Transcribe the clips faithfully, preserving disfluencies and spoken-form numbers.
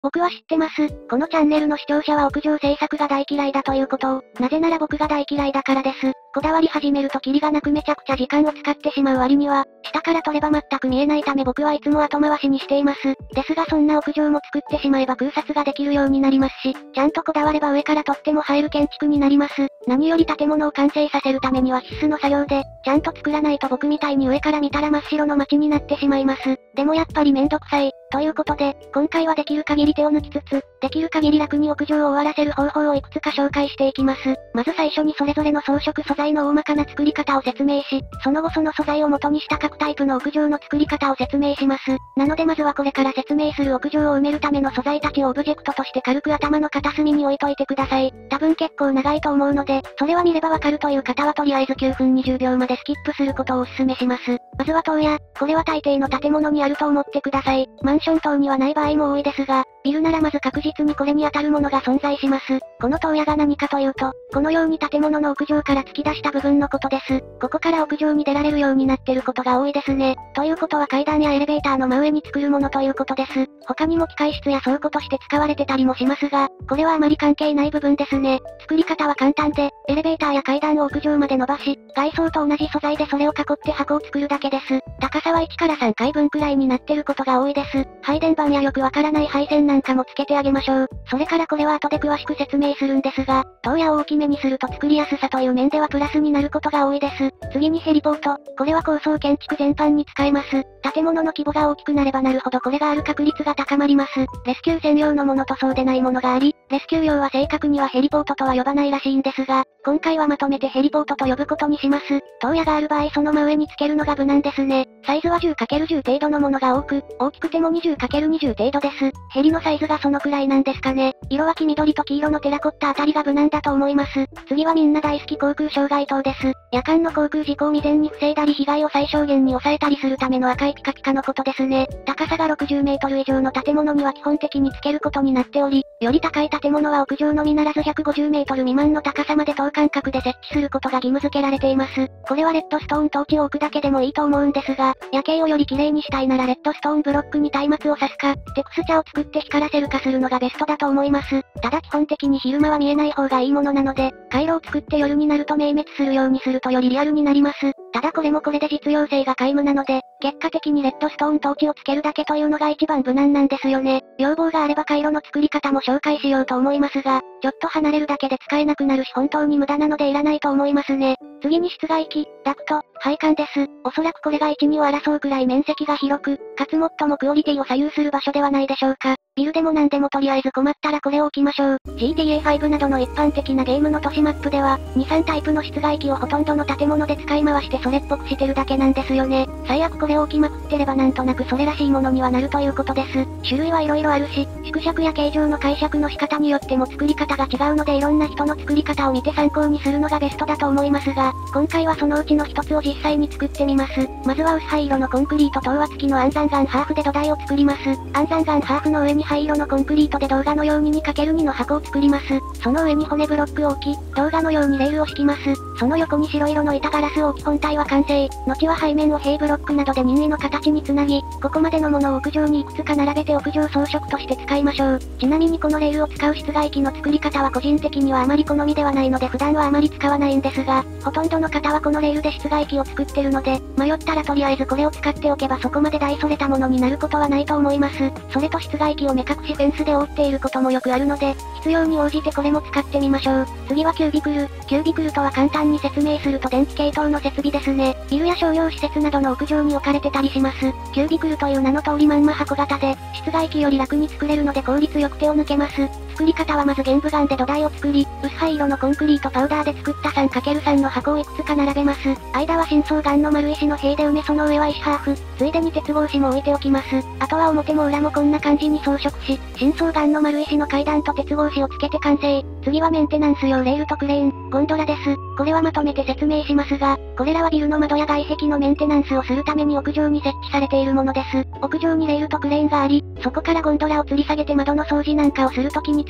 僕は知ってます。このチャンネルの視聴者は屋上制作が大嫌いだということを、なぜなら僕が大嫌いだからです。こだわり始めるとキリがなくめちゃくちゃ時間を使ってしまう割には、下から撮れば全く見えないため僕はいつも後回しにしています。ですがそんな屋上も作ってしまえば空撮ができるようになりますし、ちゃんとこだわれば上から撮っても入る建築になります。何より建物を完成させるためには必須の作業で、ちゃんと作らないと僕みたいに上から見たら真っ白の街になってしまいます。でもやっぱりめんどくさい。ということで、今回はできる限り手を抜きつつ、できる限り楽に屋上を終わらせる方法をいくつか紹介していきます。まず最初にそれぞれの装飾素材の大まかな作り方を説明し、その後その素材を元にした各タイプの屋上の作り方を説明します。なのでまずはこれから説明する屋上を埋めるための素材たちをオブジェクトとして軽く頭の片隅に置いといてください。多分結構長いと思うので、それは見ればわかるという方はとりあえずきゅうふんにじゅうびょうまでスキップすることをお勧めします。まずは塔や、これは大抵の建物にあると思ってください。マンション等にはない場合も多いですが、ビルならまず確実にこれに当たるものが存在します。この塔やが何かというと、このように建物の屋上から突き出した部分のことです。ここから屋上に出られるようになってることが多いですね。ということは階段やエレベーターの真上に作るものということです。他にも機械室や倉庫として使われてたりもしますが、これはあまり関係ない部分ですね。作り方は簡単で、エレベーターや階段を屋上まで伸ばし、外装と同じ素材でそれを囲って箱を作るだけです。高さはいちからさんかいぶんくらいになってることが多いです。配電盤やよくわからない配線なんかもつけてあげましょう。それからこれは後で詳しく説明するんですが、塔や大きめにすると作りやすさという面ではプラスになることが多いです。次にヘリポート。これは高層建築全般に使えます。建物の規模が大きくなればなるほどこれがある確率が高まります。レスキュー専用のものとそうでないものがあり、レスキュー用は正確にはヘリポートとは呼ばないらしいんですが、今回はまとめてヘリポートと呼ぶことにします。塔やがある場合その真上につけるのが無難ですね。サイズは じゅうかけるじゅう 程度のものが多く、大きくても にじゅうかけるにじゅう 程度です。ヘリのサイズがそのくらいなんですかね。色は黄緑と黄色のテラコッタあたりが無難だと思います。次はみんな大好き航空障害灯です。夜間の航空事故を未然に防いだり被害を最小限に抑えたりするための赤いピカピカのことですね。高さがろくじゅうメートル以上の建物には基本的につけることになっており、より高い建物は屋上のみならずひゃくごじゅうメートル未満の高さまで等間隔で設置することが義務付けられています。これはレッドストーントーチを置くだけでもいいと思うんですが、夜景をより綺麗にしたいならレッドストーンブロックに松明を刺すか、テクスチャを作って光らせるかするのがベストだと思います。ただ基本的に昼間は見えない方がいいものなので、回路を作って夜になると明滅するようにするとよりリアルになります。ただこれもこれで実用性が皆無なので、結果的にレッドストーントーチをつけるだけというのが一番無難なんですよね。要望があれば回路の作り方も紹介しようと思いますが、ちょっと離れるだけで使えなくなるし本当に無駄なのでいらないと思いますね。次に室外機、ダクト、配管です。おそらくこれがいち、にを争うくらい面積が広く、かつ最もクオリティを左右する場所ではないでしょうか。ビルでも何でもとりあえず困ったらこれを置きましょう。ジーティーエーファイブ などの一般的なゲームの都市マップでは、に、さんタイプの室外機をほとんどの建物で使い回してそれっぽくしてるだけなんですよね。最悪これを置きまくってればなんとなくそれらしいものにはなるということです。種類はいろいろあるし、縮尺や形状の解釈の仕方によっても作り方が違うのでいろんな人の作り方を見て参考にするのがベストだと思いますが、今回はそのうちの一つを実際に作ってみます。まずは薄灰色のコンクリート等圧付きの安山岩ハーフで土台を作ります。安山岩ハーフの上に灰色のコンクリートで動画のように にかけるに の箱を作ります。その上に骨ブロックを置き、動画のようにレールを敷きます。その横に白色の板ガラスを置き本体は完成。後は背面を塀ブロックなどで任意の形につなぎ、ここまでのものを屋上にいくつか並べて屋上装飾として使いましょう。ちなみにこのレールを使う室外機の作り方は個人的にはあまり好みではないので普段はあまり使わないんですが、ほとんどの方はこのレールで室外機を作ってるので、迷ったらとりあえずこれを使っておけばそこまで大それたものになることはないと思います。それと室外機を目隠しフェンスで覆っていることもよくあるので、必要に応じてこれも使ってみましょう。次はキュービクル。キュービクルとは簡単に説明すると電気系統の設備ですね。ビルや商業施設などの屋上に置かれてたりします。キュービクルという名の通りまんま箱型で、室外機より楽に作れるので効率よく手を抜けます。作り方はまず玄武岩で土台を作り、薄灰色のコンクリートパウダーで作った さんかけるさん の箱をいくつか並べます。間は深層岩の丸石の塀で埋めその上は石ハーフ、ついでに鉄格子も置いておきます。あとは表も裏もこんな感じに装飾し、深層岩の丸石の階段と鉄格子をつけて完成。次はメンテナンス用レールとクレーン、ゴンドラです。これはまとめて説明しますが、これらはビルの窓や外壁のメンテナンスをするために屋上に設置されているものです。屋上にレールとクレーンがあり、そこからゴンドラを吊り下げて窓の掃除なんかをするときに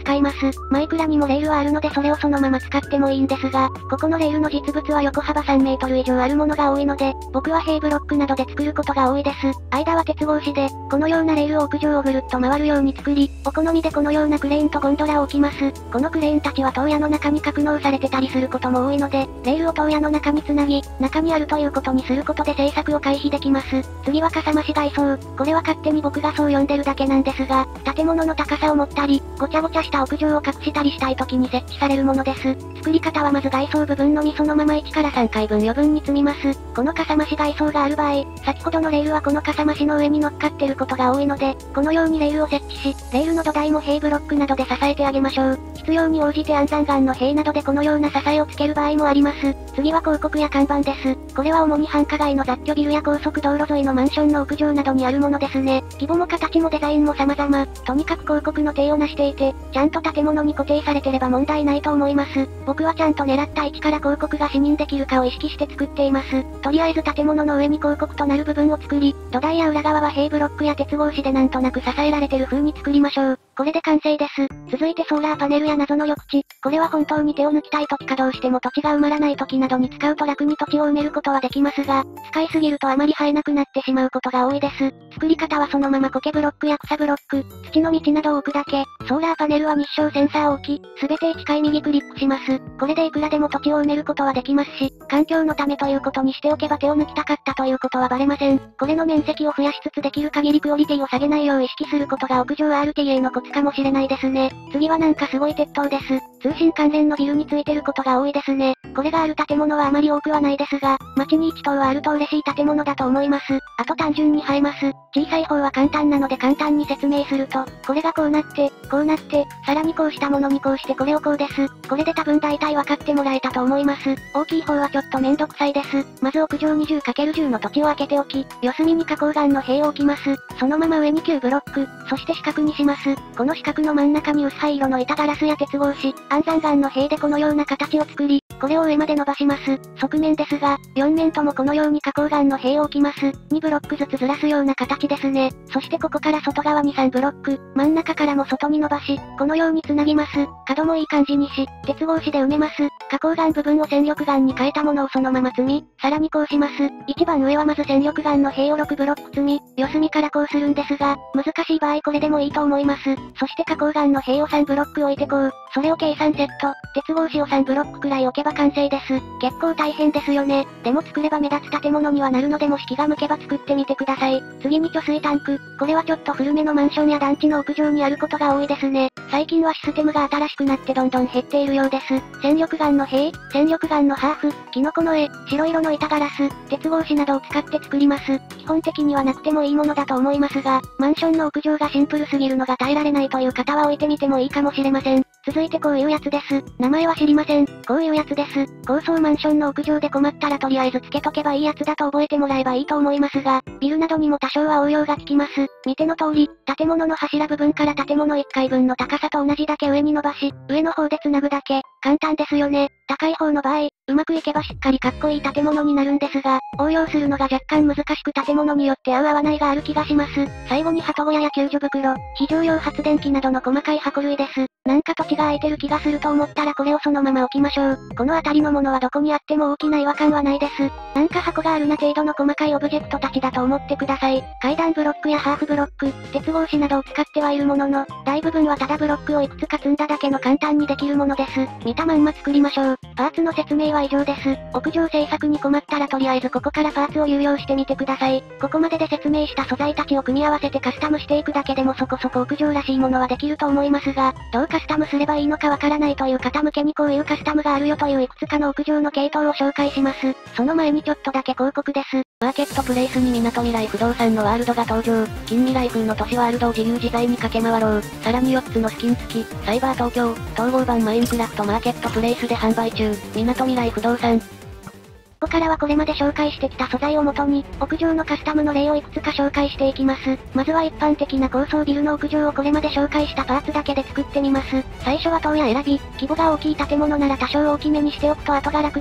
使います。マイクラにもレールはあるのでそれをそのまま使ってもいいんですが、ここのレールの実物は横幅さんメートル以上あるものが多いので、僕は塀ブロックなどで作ることが多いです。間は鉄格子で、このようなレールを屋上をぐるっと回るように作り、お好みでこのようなクレーンとゴンドラを置きます。このクレーンたちは塔屋の中に格納されてたりすることも多いので、レールを塔屋の中につなぎ、中にあるということにすることで制作を回避できます。次はかさ増し外装。これは勝手に僕がそう呼んでるだけなんですが、建物の高さを持ったり、ごちゃごちゃした屋上を隠したりしたい時に設置されるものです。作り方はまず外装部分のみそのままいちからさんかいぶん余分に積みます。このかさ増し外装がある場合、先ほどのレールはこのかさ増しの上に乗っかってることが多いので、このようにレールを設置し、レールの土台も塀ブロックなどで支えてあげましょう。必要に応じて安山岩の塀などでこのような支えをつける場合もあります。次は広告や看板です。これは主に繁華街の雑居ビルや高速道路沿いのマンションの屋上などにあるものですね。規模も形もデザインも様々。とにかく広告の体をなしていて、ちゃんと建物に固定されてれば問題ないと思います。僕はちゃんと狙った位置から広告が視認できるかを意識して作っています。とりあえず建物の上に広告となる部分を作り、土台や裏側は塀ブロックや鉄格子でなんとなく支えられてる風に作りましょう。これで完成です。続いてソーラーパネルや謎の緑地。これは本当に手を抜きたい時かどうしても土地が埋まらない時などに使うと楽に土地を埋めることはできますが、使いすぎるとあまり生えなくなってしまうことが多いです。作り方はそのまま苔ブロックや草ブロック、土の道などを置くだけ。ソーラーパネルは日照センサーを置き、すべていちかい右クリックします。これでいくらでも土地を埋めることはできますし、環境のためということにしておけば手を抜きたかったということはバレません。これの面積を増やしつつできる限りクオリティを下げないよう意識することが屋上 アールティーエー のコツかもしれないですね。次はなんかすごい鉄塔です。通信関連のビルについてることが多いですね。これがある建物はあまり多くはないですが、街にいち棟はあると嬉しい建物だと思います。あと単純に映えます。小さい方は簡単なので簡単に説明すると、これがこうなって、こうなって、さらにこうしたものにこうしてこれをこうです。これで多分大体分かってもらえたと思います。大きい方はちょっとめんどくさいです。まず屋上 にじゅうかけるじゅう の土地を空けておき、四隅に花崗岩の塀を置きます。そのまま上にきゅうブロック、そして四角にします。この四角の真ん中に薄灰色の板ガラスや鉄格子、安山岩の塀でこのような形を作り、これを上まで伸ばします。側面ですが、よん面ともこのように花崗岩の塀を置きます。にブロックずつずらすような形ですね。そしてここから外側にさんブロック、真ん中からも外に伸ばし、このように繋ぎます。角もいい感じにし、鉄格子で埋めます。花崗岩部分を戦力岩に変えたものをそのまま積み、さらにこうします。一番上はまず戦力岩の塀をろくブロック積み、四隅からこうするんですが、難しい場合これでもいいと思います。そして花崗岩の塀をさんブロック置いてこう、それを計さんセット、鉄格子をさんブロックくらい置けば完成です。結構大変ですよね。でも作れば目立つ建物にはなるのでもし気が向けば作ってみてください。次に貯水タンク。これはちょっと古めのマンションや団地の屋上にあることが多いですね。最近はシステムが新しくなってどんどん減っているようです。戦力岩の塀、戦力岩のハーフ、キノコの絵、白色の板ガラス、鉄格子などを使って作ります。基本的にはなくてもいいものだと思いますが、マンションの屋上がシンプルすぎるのが耐えられないという方は置いてみてもいいかもしれません。続いてこういうやつです。名前は知りません。こういうやつです。高層マンションの屋上で困ったらとりあえずつけとけばいいやつだと覚えてもらえばいいと思いますが、ビルなどにも多少は応用が効きます。見ての通り、建物の柱部分から建物いっかいぶんの高さと同じだけ上に伸ばし、上の方で繋ぐだけ。簡単ですよね。高い方の場合、うまくいけばしっかりかっこいい建物になるんですが、応用するのが若干難しく建物によって合う合わないがある気がします。最後に鳩小屋や救助袋、非常用発電機などの細かい箱類です。なんか土地が空いてる気がすると思ったらこれをそのまま置きましょう。この辺りのものはどこにあっても大きな違和感はないです。なんか箱があるな程度の細かいオブジェクトたちだと思ってください。階段ブロックやハーフブロック、鉄格子などを使ってはいるものの、大部分はただブロックをいくつか積んだだけの簡単にできるものです。見たまんま作りましょう。パーツの説明は以上です。屋上製作に困ったらとりあえずここからパーツを有用してみてください。ここまでで説明した素材たちを組み合わせてカスタムしていくだけでもそこそこ屋上らしいものはできると思いますが、どうカスタムすればいいのかわからないという方向けにこういうカスタムがあるよといういくつかの屋上の系統を紹介します。その前にちょっとだけ広告です。マーケットプレイスに港未来不動産のワールドが登場。近未来風の都市ワールドを自由自在に駆け回ろう。さらによっつのスキン付き、サイバー東京、統合版マインクラフトマーケットプレイスで販売中。港未来不動産。ここからはこれまで紹介してきた素材をもとに、屋上のカスタムの例をいくつか紹介していきます。まずは一般的な高層ビルの屋上をこれまで紹介したパーツだけで作ってみます。最初は塔や選び、規模が大きい建物なら多少大きめにしておくと後が楽です。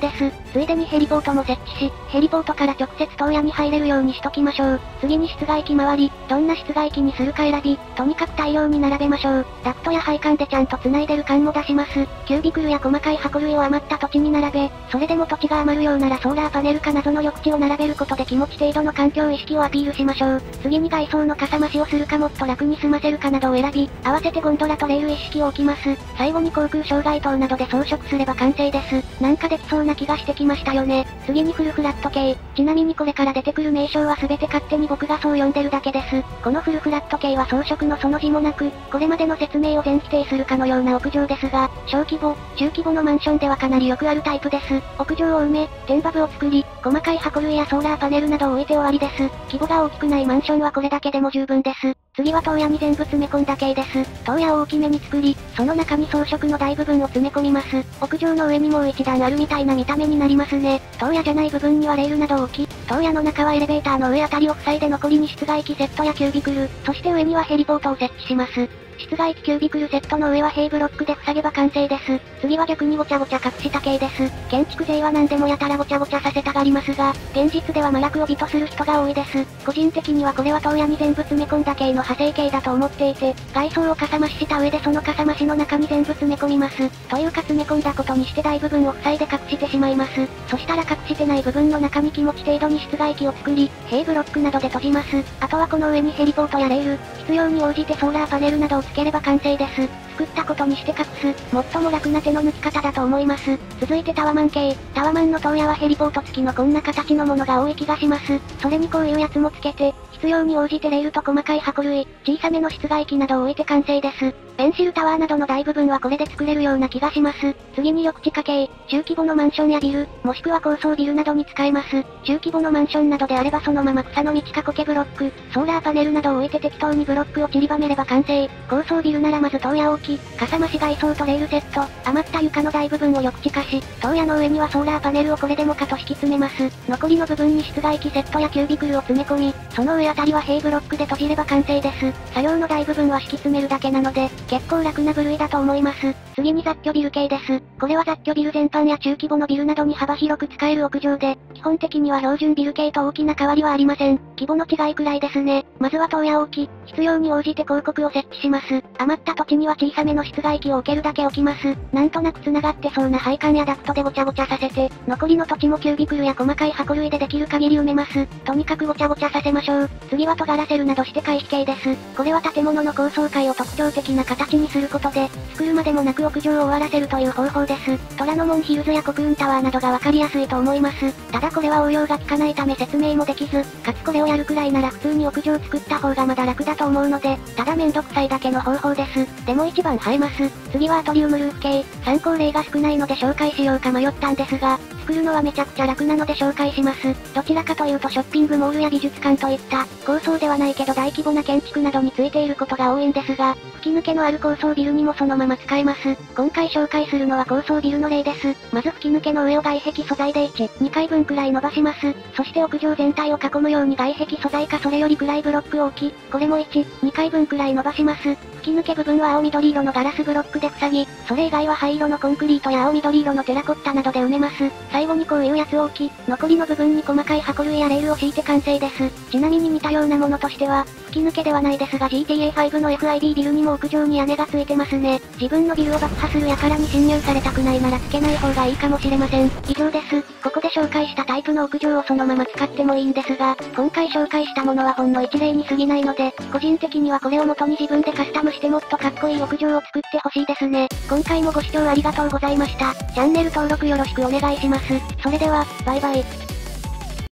ついでにヘリポートも設置し、ヘリポートから直接当屋に入れるようにしときましょう。次に室外機周り、どんな室外機にするか選び、とにかく大量に並べましょう。ダクトや配管でちゃんと繋いでる感も出します。キュービクルや細かい箱類を余った土地に並べ、それでも土地が余るようならソーラーパネルか謎の緑地を並べることで気持ち程度の環境意識をアピールしましょう。次に外装のかさ増しをするかもっと楽に済ませるかなどを選び、合わせてゴンドラとレール一式を置きます。最後に航空障害灯などで装飾すれば完成です。なんかできそうな気がしてきましたよね。次にフルフラット系。ちなみにこれから出てくる名称は全て勝手に僕がそう呼んでるだけです。このフルフラット系は装飾のその字もなく、これまでの説明を全否定するかのような屋上ですが、小規模、中規模のマンションではかなりよくあるタイプです。屋上を埋め、天馬部を作り、細かい箱類やソーラーパネルなどを置いて終わりです。規模が大きくないマンションはこれだけでも十分です。次は当屋に全部詰め込んだ系です。当屋を大きめに作り、その中に装飾の大部分を詰め込みます。屋上の上にもう一段あるみたいな見た目になりますね。当屋じゃない部分にはレールなどを置き、当屋の中はエレベーターの上あたりを塞いで残りに室外機セットやキュービクル、そして上にはヘリポートを設置します。室外機キュービクルセットの上は塀ブロックで塞げば完成です。次は逆にごちゃごちゃ隠した系です。建築勢は何でもやたらごちゃごちゃさせたがりますが、現実では麻薬を美とする人が多いです。個人的にはこれは当屋に全部詰め込んだ系の派生系だと思っていて、外装をかさ増しした上でそのかさ増しの中に全部詰め込みます。というか詰め込んだことにして大部分を塞いで隠してしまいます。そしたら隠してない部分の中に気持ち程度に室外機を作り、塀ブロックなどで閉じます。あとはこの上にヘリポートやレール、必要に応じてソーラーパネルなどをつければ完成です。作ったことにして隠す、最も楽な手の抜き方だと思います。続いてタワマン系。タワマンの当屋はヘリポート付きのこんな形のものが多い気がします。それにこういうやつもつけて、必要に応じてレールと細かい箱類、小さめの室外機などを置いて完成です。ペンシルタワーなどの大部分はこれで作れるような気がします。次に緑地化系。中規模のマンションやビル、もしくは高層ビルなどに使えます。中規模のマンションなどであればそのまま草の道か苔ブロック、ソーラーパネルなどを置いて適当にブロックを散りばめれば完成。高層ビルならまず当屋を置き、かさ増し外装とレールセット、余った床の大部分を緑地化し、当屋の上にはソーラーパネルをこれでもかと敷き詰めます。残りの部分に室外機セットやキュービクルを詰め込み、その上あたりは塀ブロックで閉じれば完成です。作業の大部分は敷き詰めるだけなので、結構楽な部類だと思います。次に雑居ビル系です。これは雑居ビル全般や中規模のビルなどに幅広く使える屋上で、基本的には標準ビル系と大きな変わりはありません。規模の違いくらいですね。まずは当屋を置き、必要に応じて広告を設置します。余った土地には小さめの室外機を置けるだけ置きます。なんとなく繋がってそうな配管やダクトでごちゃごちゃさせて、残りの土地もキュービクルや細かい箱類でできる限り埋めます。とにかくごちゃごちゃさせましょう。次は尖らせるなどして回避系です。これは建物の高層階を特徴的な形にすることで、作るまでもなく屋上を終わらせるという方法です。虎ノ門ヒルズや国運タワーなどがわかりやすいと思います。ただこれは応用が効かないため説明もできず、かつこれをやるくらいなら普通に屋上作った方がまだ楽だと思うので、ただめんどくさいだけの方法です。でも一番映えます。次はアトリウムルーフ系。参考例が少ないので紹介しようか迷ったんですが、作るのはめちゃくちゃ楽なので紹介します。どちらかというとショッピングモールや美術館といった、高層ではないけど大規模な建築などについていることが多いんですが、吹き抜けのある高層ビルにもそのまま使えます。今回紹介するのは高層ビルの例です。まず吹き抜けの上を外壁素材でいち、にかいぶんくらい伸ばします。そして屋上全体を囲むように外壁素材かそれより暗いブロックを置き、これもいち、にかいぶんくらい伸ばします。吹き抜け部分は青緑色のガラスブロックで塞ぎ、それ以外は灰色のコンクリートや青緑色のテラコッタなどで埋めます。最後にこういうやつを置き、残りの部分に細かい箱類やレールを敷いて完成です。ちなみに似たようなものとしては、吹き抜けではないですが ジーティーエーファイブ の エフアイビー ビルにも屋上に屋根がついてますね。自分のビルを爆破する輩に侵入されたくないならつけない方がいいかもしれません。以上です。ここで紹介したタイプの屋上をそのまま使ってもいいんですが、今回紹介したものはほんの一例に過ぎないので、個人的にはこれを元に自分でカスタムしてもっとかっこいい屋上を作ってほしいですね。今回もご視聴ありがとうございました。チャンネル登録よろしくお願いします。それでは、バイバイ。